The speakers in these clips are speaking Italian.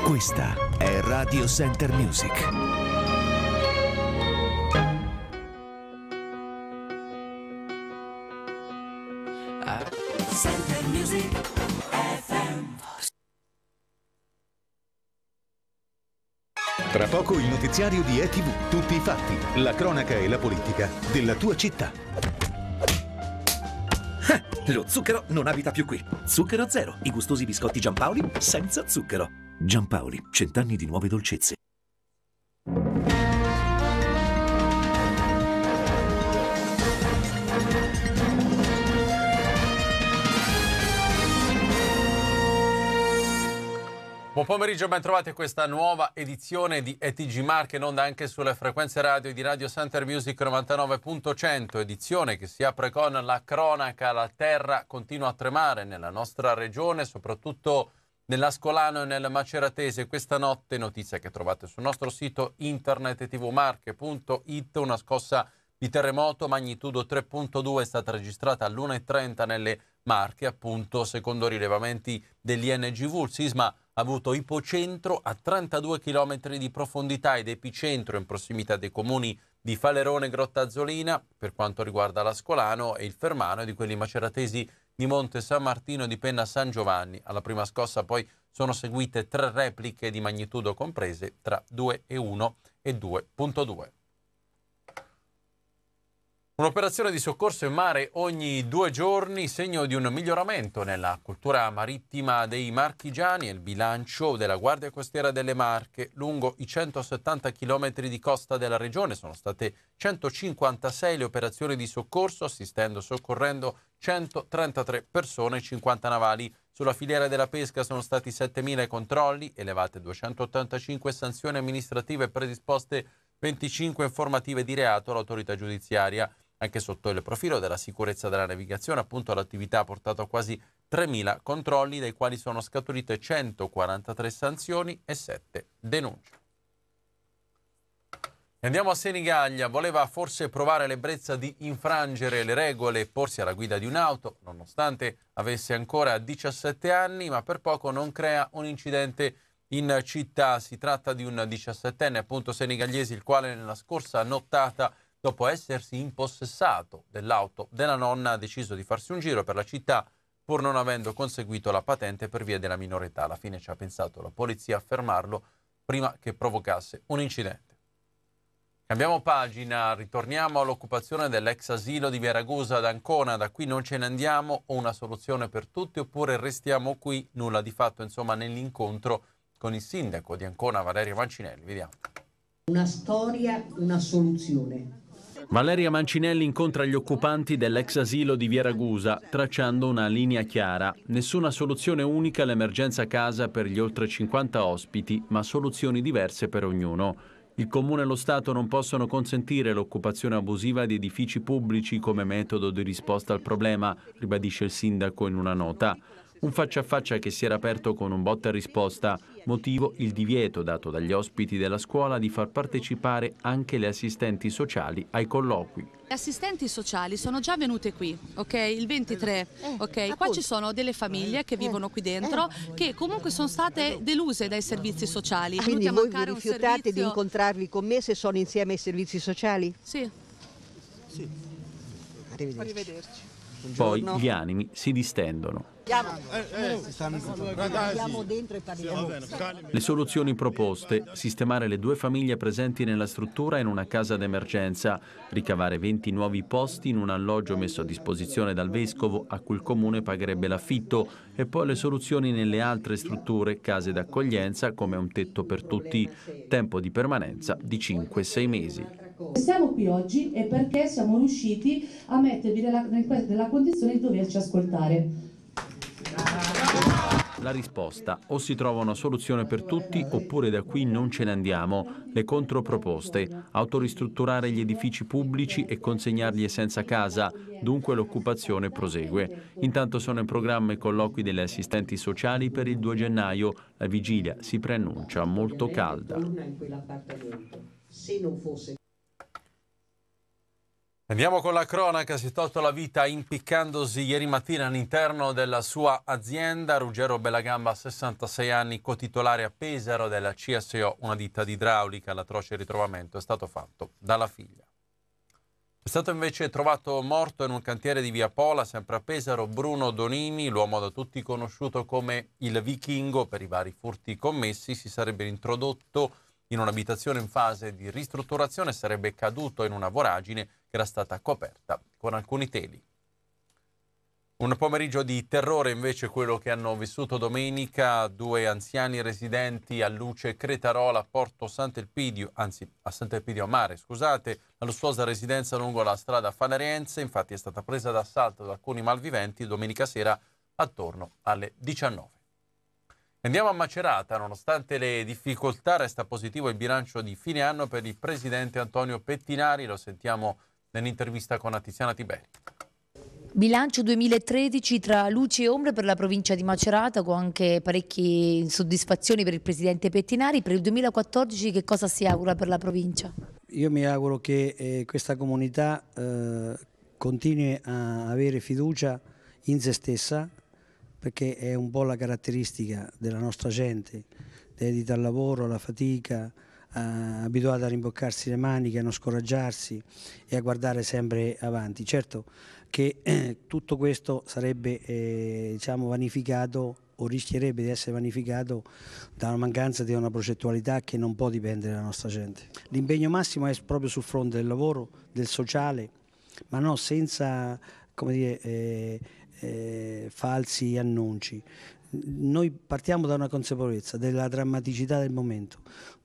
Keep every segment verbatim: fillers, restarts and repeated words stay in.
Questa è Radio Center Music. Center Music F M. Tra poco il notiziario di E T V. Tutti i fatti, la cronaca e la politica della tua città. Eh, lo zucchero non abita più qui. Zucchero zero, i gustosi biscotti Giampaoli senza zucchero. Giampaoli, cent'anni di nuove dolcezze. Buon pomeriggio, ben trovati a questa nuova edizione di E T G Marche, in onda anche sulle frequenze radio di Radio Center Music novantanove punto cento, edizione che si apre con la cronaca. La terra continua a tremare nella nostra regione, soprattutto nell'Ascolano e nel Maceratese. Questa notte, notizia che trovate sul nostro sito internet e t v marche punto i t, una scossa di terremoto magnitudo tre virgola due è stata registrata all'una e trenta nelle Marche, appunto, secondo rilevamenti dell'I N G V. Il sisma ha avuto ipocentro a trentadue chilometri di profondità ed epicentro in prossimità dei comuni di Falerone e Grottazzolina per quanto riguarda l'Ascolano e il Fermano, e di quelli maceratesi di Monte San Martino e di Penna San Giovanni. Alla prima scossa poi sono seguite tre repliche di magnitudo comprese tra due e uno e due virgola due. Un'operazione di soccorso in mare ogni due giorni, segno di un miglioramento nella cultura marittima dei marchigiani e il bilancio della Guardia Costiera delle Marche. Lungo i centosettanta chilometri di costa della regione sono state centocinquantasei le operazioni di soccorso, assistendo e soccorrendo centotrentatré persone e cinquanta navali. Sulla filiera della pesca sono stati settemila controlli, elevate duecentottantacinque sanzioni amministrative e predisposte venticinque informative di reato all'autorità giudiziaria. Anche sotto il profilo della sicurezza della navigazione, appunto, l'attività ha portato a quasi tremila controlli, dai quali sono scaturite centoquarantatré sanzioni e sette denunce. Andiamo a Senigallia. Voleva forse provare l'ebbrezza di infrangere le regole e porsi alla guida di un'auto, nonostante avesse ancora diciassette anni, ma per poco non crea un incidente in città. Si tratta di un diciassettenne, appunto, senigagliese, il quale nella scorsa nottata, dopo essersi impossessato dell'auto della nonna, ha deciso di farsi un giro per la città pur non avendo conseguito la patente per via della minore età. Alla fine ci ha pensato la polizia a fermarlo prima che provocasse un incidente. Cambiamo pagina, ritorniamo all'occupazione dell'ex asilo di Via Ragusa ad Ancona. Da qui non ce ne andiamo, o una soluzione per tutti oppure restiamo qui. Nulla di fatto, insomma, nell'incontro con il sindaco di Ancona, Valeria Mancinelli. Vediamo. Una storia, una soluzione. Valeria Mancinelli incontra gli occupanti dell'ex asilo di Via Ragusa, tracciando una linea chiara. Nessuna soluzione unica all'emergenza casa per gli oltre cinquanta ospiti, ma soluzioni diverse per ognuno. Il Comune e lo Stato non possono consentire l'occupazione abusiva di edifici pubblici come metodo di risposta al problema, ribadisce il sindaco in una nota. Un faccia a faccia che si era aperto con un botta e risposta, motivo il divieto dato dagli ospiti della scuola di far partecipare anche le assistenti sociali ai colloqui. Le assistenti sociali sono già venute qui, ok? Il ventitré, ok? Qua ci sono delle famiglie che vivono qui dentro che comunque sono state deluse dai servizi sociali. Quindi voi vi rifiutate di incontrarvi con me se sono insieme ai servizi sociali? Sì. Sì. Arrivederci. Arrivederci. Poi gli animi si distendono. Andiamo dentro e parliamo. Le soluzioni proposte: sistemare le due famiglie presenti nella struttura in una casa d'emergenza, ricavare venti nuovi posti in un alloggio messo a disposizione dal vescovo a cui il comune pagherebbe l'affitto, e poi le soluzioni nelle altre strutture, case d'accoglienza come un tetto per tutti, tempo di permanenza di cinque sei mesi. Siamo qui oggi è perché siamo riusciti a mettervi nella, nella condizione di doverci ascoltare. La risposta: o si trova una soluzione per tutti oppure da qui non ce ne andiamo. Le controproposte: autoristrutturare gli edifici pubblici e consegnarli senza casa, dunque l'occupazione prosegue. Intanto sono in programma i colloqui delle assistenti sociali per il due gennaio. La vigilia si preannuncia molto calda. Se non fosse Andiamo con la cronaca. Si è tolto la vita impiccandosi ieri mattina all'interno della sua azienda. Ruggero Bellagamba, sessantasei anni, cotitolare a Pesaro della C S O, una ditta di idraulica. L'atroce ritrovamento è stato fatto dalla figlia. È stato invece trovato morto in un cantiere di Via Pola, sempre a Pesaro, Bruno Donini, l'uomo da tutti conosciuto come il Vichingo per i vari furti commessi. Si sarebbe introdotto in un'abitazione in fase di ristrutturazione e sarebbe caduto in una voragine che era stata coperta con alcuni teli. Un pomeriggio di terrore invece quello che hanno vissuto domenica due anziani residenti a Luce Cretarola, Porto Sant'Elpidio, anzi a Sant'Elpidio a Mare, scusate, la lussuosa residenza lungo la strada Fanariense, infatti è stata presa d'assalto da alcuni malviventi domenica sera attorno alle diciannove. Andiamo a Macerata. Nonostante le difficoltà resta positivo il bilancio di fine anno per il presidente Antonio Pettinari, lo sentiamo nell'intervista con Tiziana Tiberi. Bilancio duemilatredici tra luci e ombre per la provincia di Macerata, con anche parecchie insoddisfazioni per il presidente Pettinari. Per il duemilaquattordici che cosa si augura per la provincia? Io mi auguro che eh, questa comunità eh, continui a avere fiducia in se stessa, perché è un po' la caratteristica della nostra gente, dedita al lavoro, alla fatica, eh, abituata a rimboccarsi le maniche, a non scoraggiarsi e a guardare sempre avanti. Certo che eh, tutto questo sarebbe eh, diciamo, vanificato o rischierebbe di essere vanificato da una mancanza di una progettualità che non può dipendere dalla nostra gente. L'impegno massimo è proprio sul fronte del lavoro, del sociale, ma no senza, come dire, eh, eh, falsi annunci. Noi partiamo da una consapevolezza della drammaticità del momento,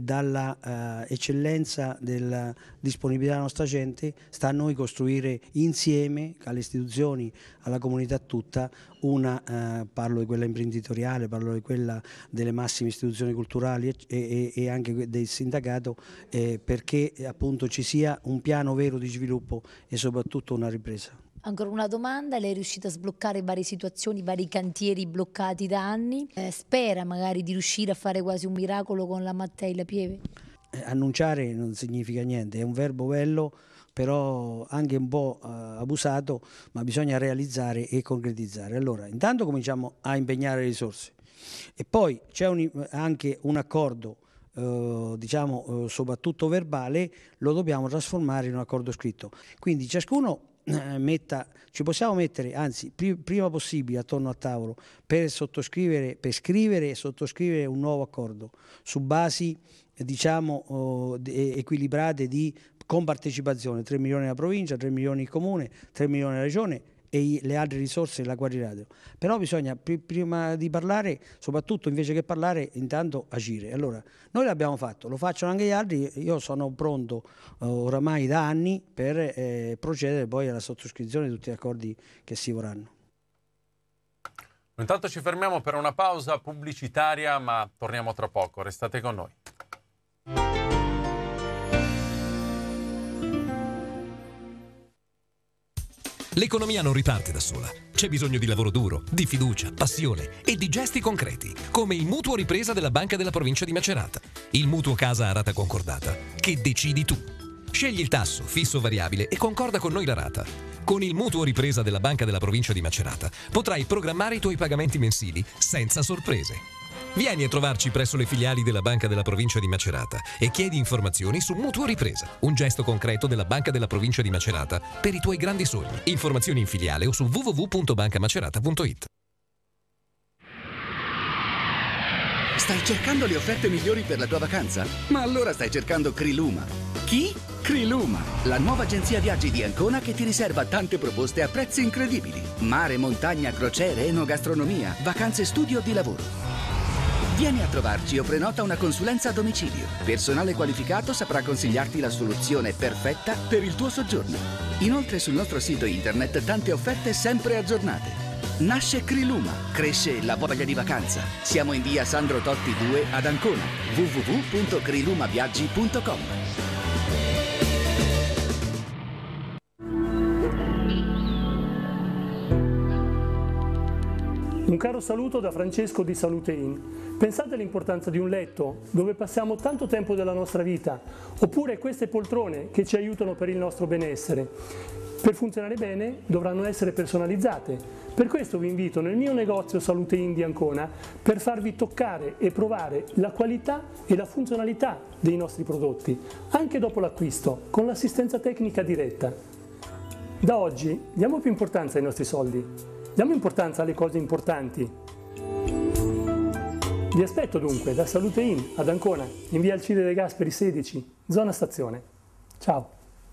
dalla eh, eccellenza della disponibilità della nostra gente. Sta a noi costruire insieme, alle istituzioni, alla comunità tutta, una, eh, parlo di quella imprenditoriale, parlo di quella delle massime istituzioni culturali e, e, e anche del sindacato, eh, perché appunto ci sia un piano vero di sviluppo e soprattutto una ripresa. Ancora una domanda, lei è riuscita a sbloccare varie situazioni, vari cantieri bloccati da anni, eh, spera magari di riuscire a fare quasi un miracolo con la Mattei La Pieve? Eh, annunciare non significa niente, è un verbo bello, però anche un po' eh, abusato, ma bisogna realizzare e concretizzare. Allora, intanto cominciamo a impegnare le risorse e poi c'è un, anche un accordo, eh, diciamo eh, soprattutto verbale, lo dobbiamo trasformare in un accordo scritto. Quindi ciascuno Metta, ci possiamo mettere, anzi prima possibile attorno al tavolo per sottoscrivere, per scrivere e sottoscrivere un nuovo accordo su basi diciamo equilibrate di compartecipazione, tre milioni alla provincia, tre milioni il comune, tre milioni alla regione e le altre risorse la quadrilatero. Però bisogna prima di parlare, soprattutto invece che parlare, intanto agire. Allora noi l'abbiamo fatto, lo facciano anche gli altri. Io sono pronto eh, oramai da anni per eh, procedere poi alla sottoscrizione di tutti gli accordi che si vorranno. Intanto ci fermiamo per una pausa pubblicitaria, ma torniamo tra poco, restate con noi. L'economia non riparte da sola. C'è bisogno di lavoro duro, di fiducia, passione e di gesti concreti, come il mutuo ripresa della Banca della Provincia di Macerata. Il mutuo casa a rata concordata, che decidi tu. Scegli il tasso, fisso o variabile e concorda con noi la rata. Con il mutuo ripresa della Banca della Provincia di Macerata potrai programmare i tuoi pagamenti mensili senza sorprese. Vieni a trovarci presso le filiali della Banca della Provincia di Macerata e chiedi informazioni su Mutuo Ripresa, un gesto concreto della Banca della Provincia di Macerata per i tuoi grandi sogni. Informazioni in filiale o su w w w punto banca macerata punto it. Stai cercando le offerte migliori per la tua vacanza? Ma allora stai cercando Criluma. Chi? Criluma, la nuova agenzia viaggi di Ancona che ti riserva tante proposte a prezzi incredibili. Mare, montagna, crociere, enogastronomia, vacanze studio di lavoro. Vieni a trovarci o prenota una consulenza a domicilio. Personale qualificato saprà consigliarti la soluzione perfetta per il tuo soggiorno. Inoltre sul nostro sito internet tante offerte sempre aggiornate. Nasce Criluma, cresce la voglia di vacanza. Siamo in via Sandro Totti due ad Ancona. w w w punto crilumaviaggi punto com. Un caro saluto da Francesco di Salute In. Pensate all'importanza di un letto dove passiamo tanto tempo della nostra vita, oppure queste poltrone che ci aiutano per il nostro benessere. Per funzionare bene dovranno essere personalizzate. Per questo vi invito nel mio negozio Salute In di Ancona per farvi toccare e provare la qualità e la funzionalità dei nostri prodotti, anche dopo l'acquisto, con l'assistenza tecnica diretta. Da oggi diamo più importanza ai nostri soldi. Diamo importanza alle cose importanti. Vi aspetto dunque da Salute In ad Ancona, in via Alcide De Gasperi sedici, zona stazione. Ciao!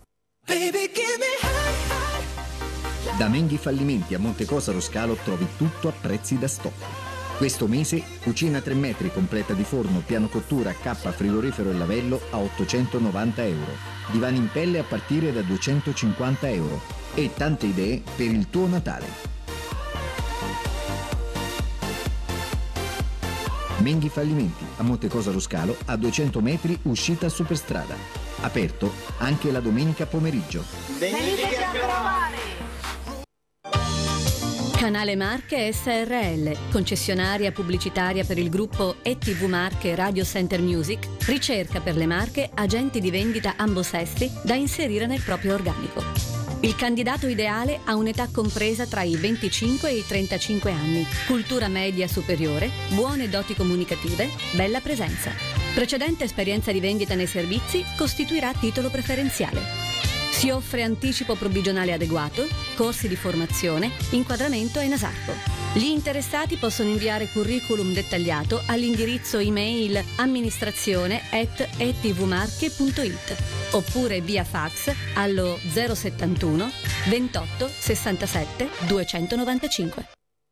Da Menghi Fallimenti a Montecosaro Scalo trovi tutto a prezzi da stop. Questo mese cucina tre metri completa di forno, piano cottura, cappa, frigorifero e lavello a ottocentonovanta euro. Divani in pelle a partire da duecentocinquanta euro. E tante idee per il tuo Natale. Menghi Fallimenti a Montecosaro Scalo a duecento metri uscita Superstrada. Aperto anche la domenica pomeriggio. Venite a trovare! Canale Marche S R L, concessionaria pubblicitaria per il gruppo E T V Marche Radio Center Music, ricerca per le marche agenti di vendita ambosessi da inserire nel proprio organico. Il candidato ideale ha un'età compresa tra i venticinque e i trentacinque anni, cultura media superiore, buone doti comunicative, bella presenza. Precedente esperienza di vendita nei servizi costituirà titolo preferenziale. Si offre anticipo provvigionale adeguato, corsi di formazione, inquadramento e Nasarco. Gli interessati possono inviare curriculum dettagliato all'indirizzo email amministrazione at etvmarche punto it oppure via fax allo zero settantuno ventotto sessantasette duecentonovantacinque.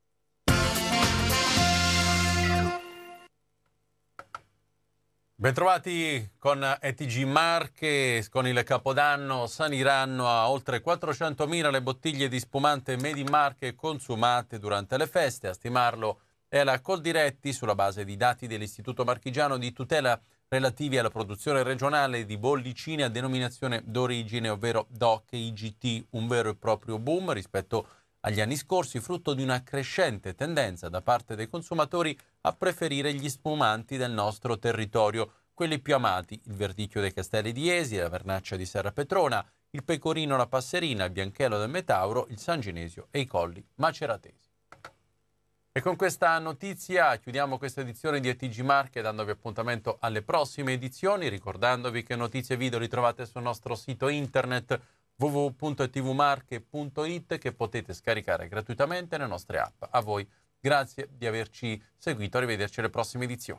Bentrovati con E T G Marche. Con il Capodanno saliranno a oltre quattrocentomila le bottiglie di spumante Made in Marche consumate durante le feste. A stimarlo è la Coldiretti sulla base di dati dell'Istituto Marchigiano di Tutela relativi alla produzione regionale di bollicine a denominazione d'origine, ovvero D O C I G T, un vero e proprio boom rispetto agli anni scorsi, frutto di una crescente tendenza da parte dei consumatori a preferire gli spumanti del nostro territorio, quelli più amati, il verdicchio dei Castelli di Esi, la vernaccia di Serra Petrona, il pecorino alla Passerina, il bianchello del Metauro, il San Ginesio e i colli maceratesi. E con questa notizia chiudiamo questa edizione di E T G Marche, dandovi appuntamento alle prossime edizioni, ricordandovi che notizie e video li trovate sul nostro sito internet w w w punto e t v marche punto it, che potete scaricare gratuitamente le nostre app. A voi grazie di averci seguito, arrivederci alle prossime edizioni.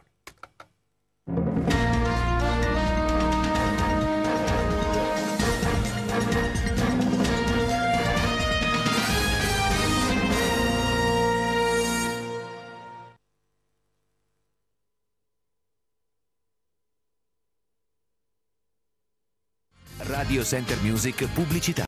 Radio Center Music Pubblicità.